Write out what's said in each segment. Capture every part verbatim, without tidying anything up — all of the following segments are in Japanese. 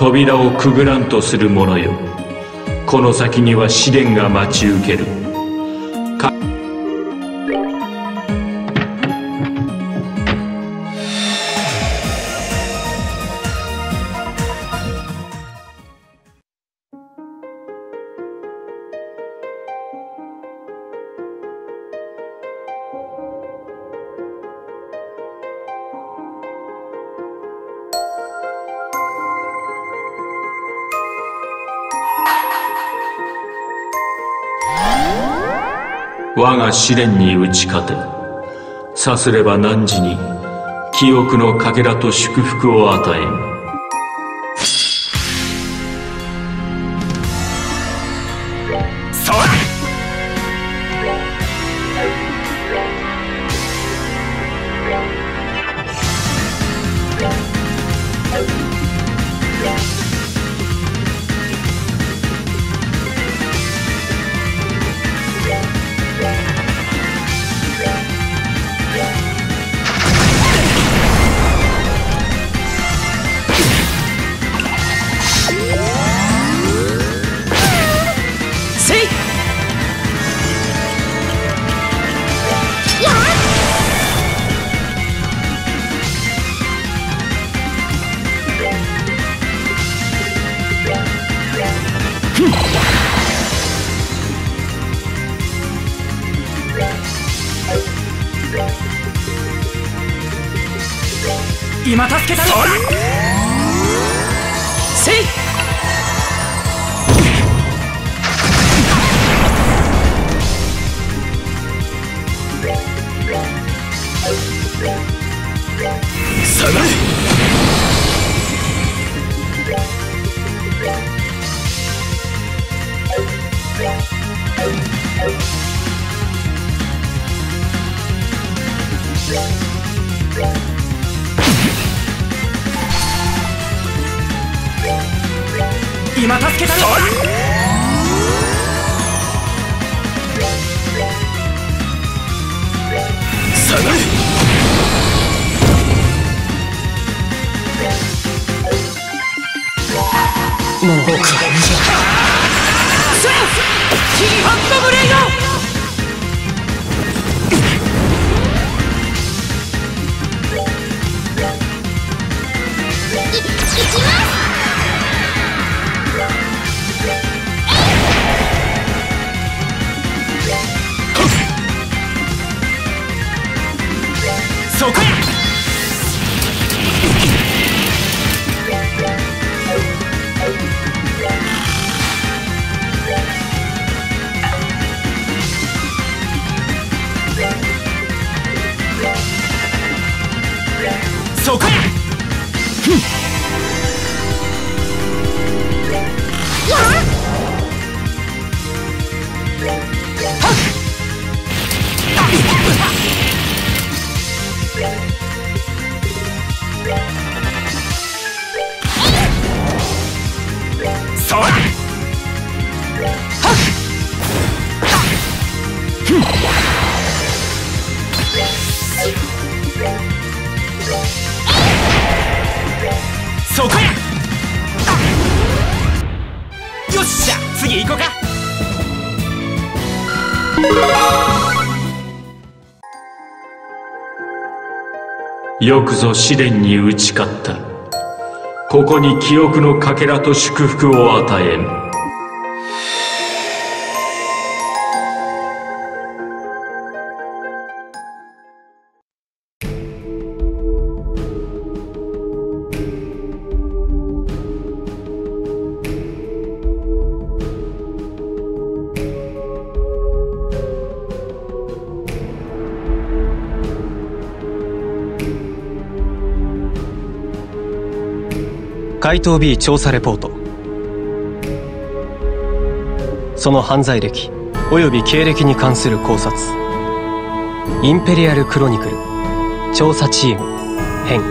扉をくぐらんとする者よ。この先には試練が待ち受ける。我が試練に打ち勝て、さすれば汝に記憶のかけらと祝福を与えん。 今助けたぞ。せい。下がれ。今助けたぞ。下がれ。もう僕はキーハンドブレイド。そこや。そこや。ふん。やっ。はっ。そら。はっ。ふん。そこや。よっしゃ、次行こうか。 よくぞ試練に打ち勝った。ここに記憶のかけらと祝福を与えん。 怪盗 B 調査レポート。その犯罪歴および経歴に関する考察。インペリアルクロニクル調査チーム編。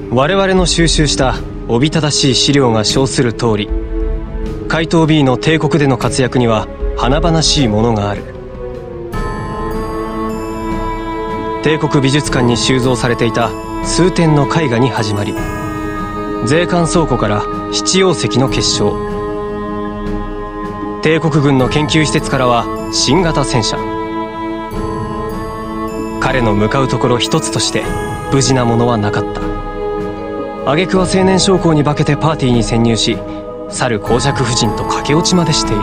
我々の収集したおびただしい資料が称する通り、怪盗 B の帝国での活躍には華々しいものがある。帝国美術館に収蔵されていた数点の絵画に始まり、税関倉庫から七曜石の結晶、帝国軍の研究施設からは新型戦車。彼の向かうところ一つとして無事なものはなかった。挙句は青年将校に化けてパーティーに潜入し、去る公爵夫人と駆け落ちまでしている。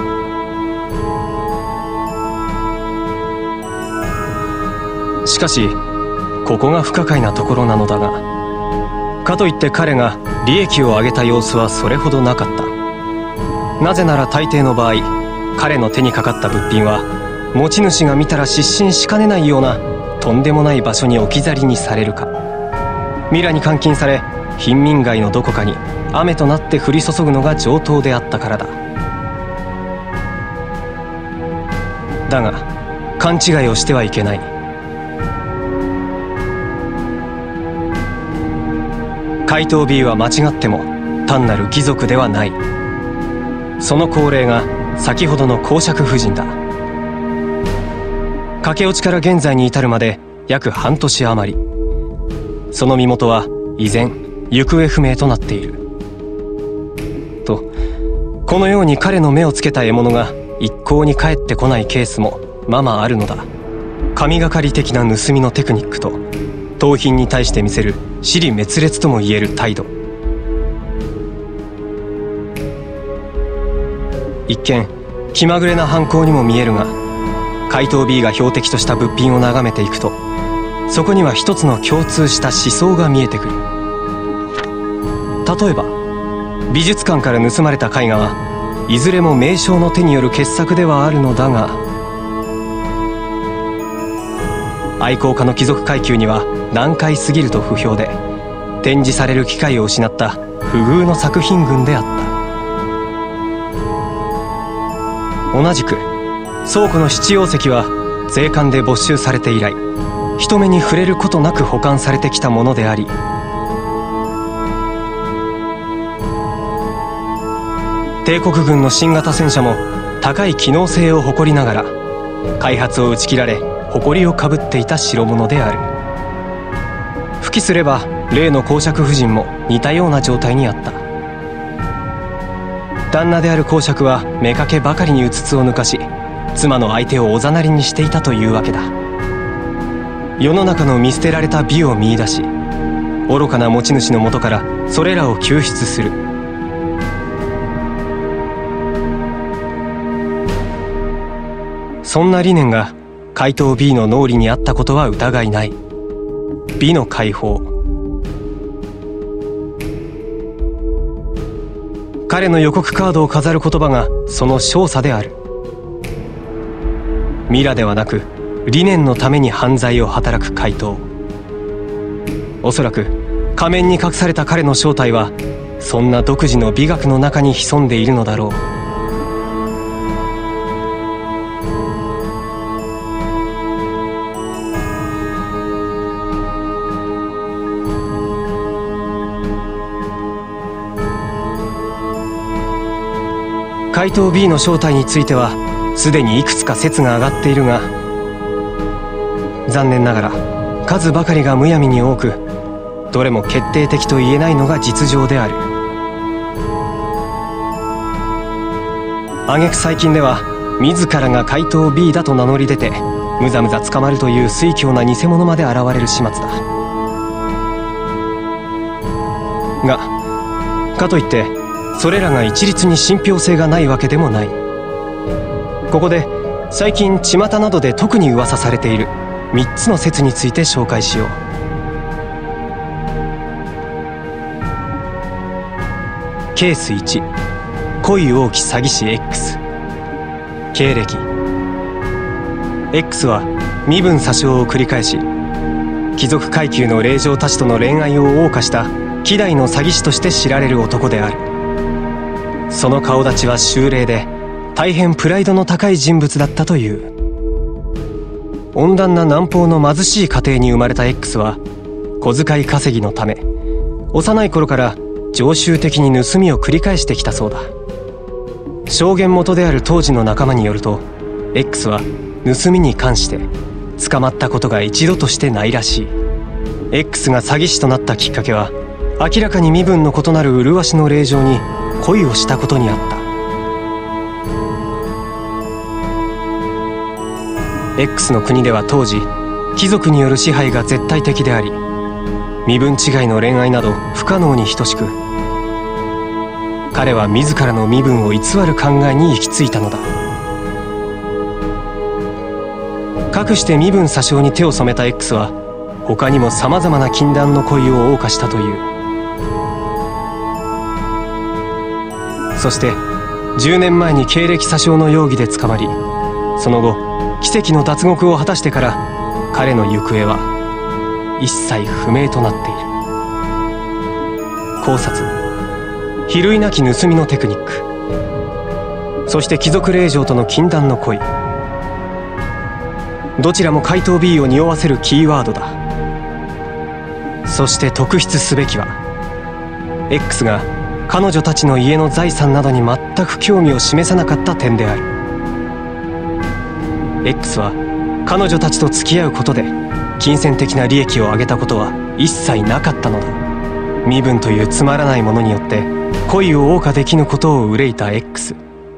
しかしここが不可解なところなのだが、かといって彼が利益を上げた様子はそれほどなかった。なぜなら大抵の場合、彼の手にかかった物品は持ち主が見たら失神しかねないようなとんでもない場所に置き去りにされるか、ミラに監禁され貧民街のどこかに雨となって降り注ぐのが上等であったからだ。だが勘違いをしてはいけない。怪盗 B は間違っても単なる貴族ではない。その高齢が先ほどの公爵夫人だ。駆け落ちから現在に至るまで約半年余り、その身元は依然行方不明となっている。とこのように彼の目をつけた獲物が一向に帰ってこないケースもままあるのだ。神がかり的な盗みのテクニックと盗品に対して見せる支離滅裂ともいえる態度。一見気まぐれな犯行にも見えるが、怪盗 B が標的とした物品を眺めていくと、そこには一つの共通した思想が見えてくる。例えば美術館から盗まれた絵画はいずれも名匠の手による傑作ではあるのだが、愛好家の貴族階級には難解すぎると不評で、展示される機会を失った不遇の作品群であった。同じく倉庫の七曜石は税関で没収されて以来、人目に触れることなく保管されてきたものであり、帝国軍の新型戦車も高い機能性を誇りながら開発を打ち切られ誇りをかぶっていた代物である。復帰すれば例の公爵夫人も似たような状態にあった。旦那である公爵は妾ばかりにうつつを抜かし、妻の相手をおざなりにしていたというわけだ。世の中の見捨てられた美を見出し、愚かな持ち主のもとからそれらを救出する。そんな理念が怪盗 B の脳裏にあったことは疑いない。美の解放。彼の予告カードを飾る言葉がその少佐である。ミラではなく理念のために犯罪を働く怪盗。おそらく仮面に隠された彼の正体はそんな独自の美学の中に潜んでいるのだろう。怪盗 B の正体についてはすでにいくつか説が上がっているが、残念ながら数ばかりがむやみに多く、どれも決定的と言えないのが実情である。挙句最近では自らが怪盗 B だと名乗り出てむざむざ捕まるという酔狂な偽物まで現れる始末だ。がかといってそれらが一律に信憑性がないわけでもない。ここで最近巷などで特に噂されているみっつの説について紹介しよう。ケースいち、恋多き詐欺師 X。 経歴 X は身分詐称を繰り返し、貴族階級の令嬢たちとの恋愛を謳歌した希代の詐欺師として知られる男である。その顔立ちは秀麗で大変プライドの高い人物だったという。温暖な南方の貧しい家庭に生まれた X は小遣い稼ぎのため幼い頃から常習的に盗みを繰り返してきたそうだ。証言元である当時の仲間によると X は盗みに関して捕まったことが一度としてないらしい。 X が詐欺師となったきっかけは明らかに身分の異なる麗しの令嬢に恋をしたことにあった。 X の国では当時貴族による支配が絶対的であり、身分違いの恋愛など不可能に等しく、彼は自らの身分を偽る考えに行き着いたのだ。かくして身分詐称に手を染めた X は他にもさまざまな禁断の恋を謳歌したという。そしてじゅうねんまえに経歴詐称の容疑で捕まり、その後奇跡の脱獄を果たしてから彼の行方は一切不明となっている。考察、比類なき盗みのテクニック、そして貴族令嬢との禁断の恋、どちらも怪盗 B を匂わせるキーワードだ。そして特筆すべきは X が彼女たちの家の財産などに全く興味を示さなかった点である。 X は彼女たちと付き合うことで金銭的な利益を上げたことは一切なかったのだ。身分というつまらないものによって恋を謳歌できぬことを憂いた X。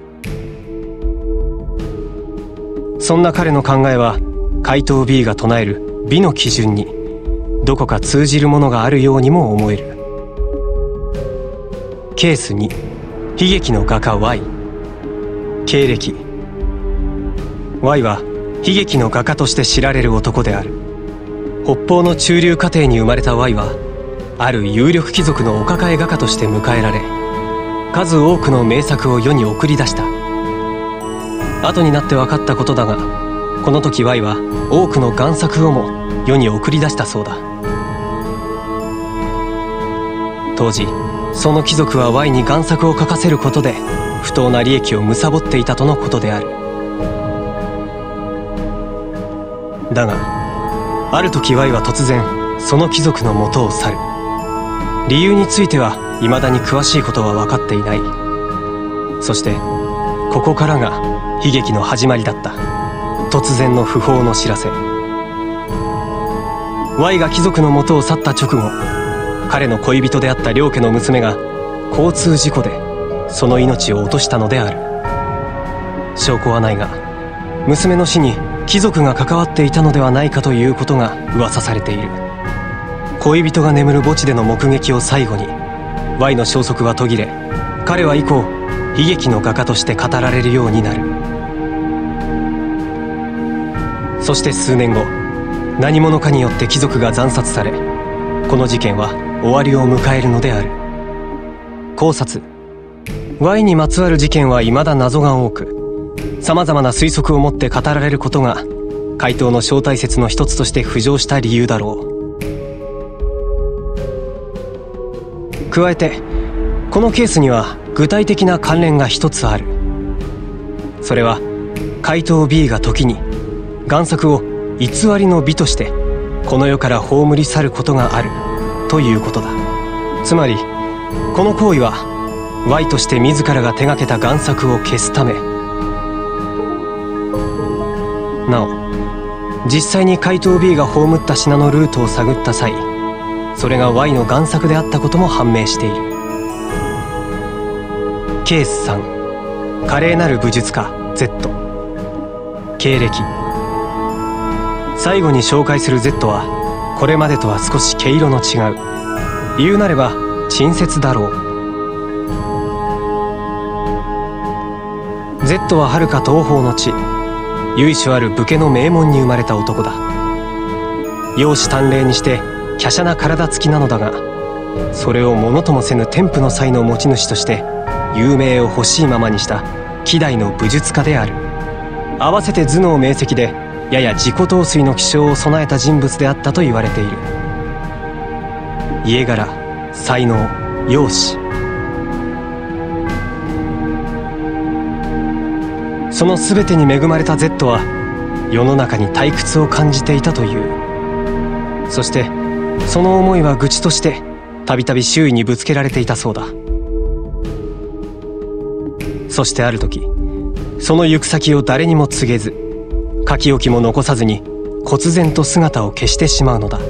そんな彼の考えは怪盗 B が唱える美の基準にどこか通じるものがあるようにも思える。ケースに、悲劇の画家 Y。 経歴、 Y は悲劇の画家として知られる男である。北方の中流家庭に生まれた Y はある有力貴族のお抱え画家として迎えられ、数多くの名作を世に送り出した。後になって分かったことだが、この時 Y は多くの贋作をも世に送り出したそうだ。当時その貴族は Y に贋作を描かせることで不当な利益を貪っていたとのことである。だがある時 Y は突然その貴族の元を去る。理由については未だに詳しいことは分かっていない。そしてここからが悲劇の始まりだった。突然の訃報の知らせ。 Y が貴族の元を去った直後、彼の恋人であった両家の娘が交通事故でその命を落としたのである。証拠はないが娘の死に貴族が関わっていたのではないかということが噂されている。恋人が眠る墓地での目撃を最後に Y の消息は途切れ、彼は以降悲劇の画家として語られるようになる。そして数年後、何者かによって貴族が惨殺され、この事件は終わりを迎えるのである。考察、 Y にまつわる事件は未だ謎が多く、さまざまな推測を持って語られることが怪盗の正体説の一つとして浮上した理由だろう。加えてこのケースには具体的な関連が一つある。それは怪盗 B が時に贋作を偽りの美としてこの世から葬り去ることがあるということだ。つまりこの行為は Y として自らが手がけた贋作を消すため、なお実際に怪盗 B が葬った品のルートを探った際、それが Y の贋作であったことも判明している。ケースさん、華麗なる武術家 Z。 経歴、最後に紹介する Z はこれまでとは少し毛色の違う、言うなれば陳説だろう。 Z は遥か東方の地、由緒ある武家の名門に生まれた男だ。容姿端麗にして華奢な体つきなのだが、それをものともせぬ天賦の才の持ち主として有名を欲しいままにした希代の武術家である。合わせて頭脳明晰でやや自己陶酔の気性を備えた人物であったと言われている。家柄、才能、容姿、その全てに恵まれた Z は世の中に退屈を感じていたという。そしてその思いは愚痴としてたびたび周囲にぶつけられていたそうだ。そしてある時、その行く先を誰にも告げず、書き置きも残さずに忽然と姿を消してしまうのだ。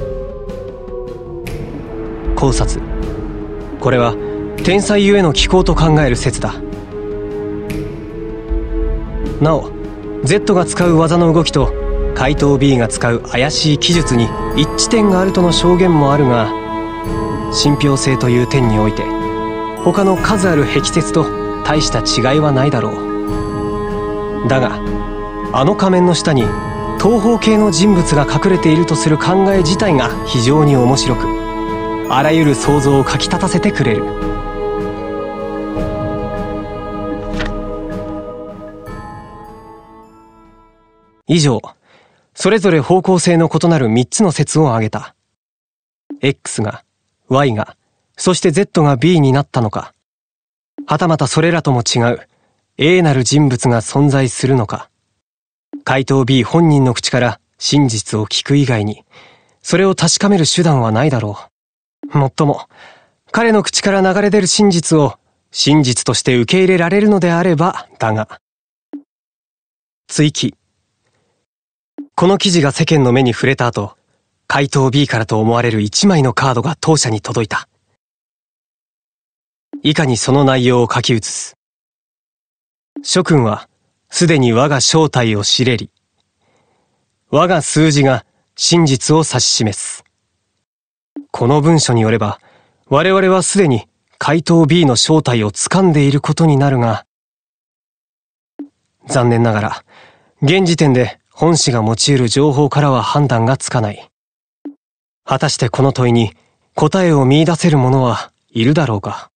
考察。これは天才ゆえの奇行と考える説だ。なお Z が使う技の動きと怪盗 B が使う怪しい記述に一致点があるとの証言もあるが、信憑性という点において他の数ある辟説と大した違いはないだろう。だがあの仮面の下に東方系の人物が隠れているとする考え自体が非常に面白く、あらゆる想像をかきたたせてくれる。以上、それぞれ方向性の異なるみっつの説を挙げた。X が Y が、そして Z が B になったのか、はたまたそれらとも違う A なる人物が存在するのか、怪盗 B 本人の口から真実を聞く以外に、それを確かめる手段はないだろう。もっとも、彼の口から流れ出る真実を真実として受け入れられるのであればだが。追記。この記事が世間の目に触れた後、怪盗 B からと思われる一枚のカードが当社に届いた。以下にその内容を書き写す。諸君は、すでに我が正体を知れり。我が数字が真実を指し示す。この文書によれば、我々はすでに怪盗 B の正体を掴んでいることになるが、残念ながら、現時点で本誌が用いる情報からは判断がつかない。果たしてこの問いに答えを見出せる者はいるだろうか。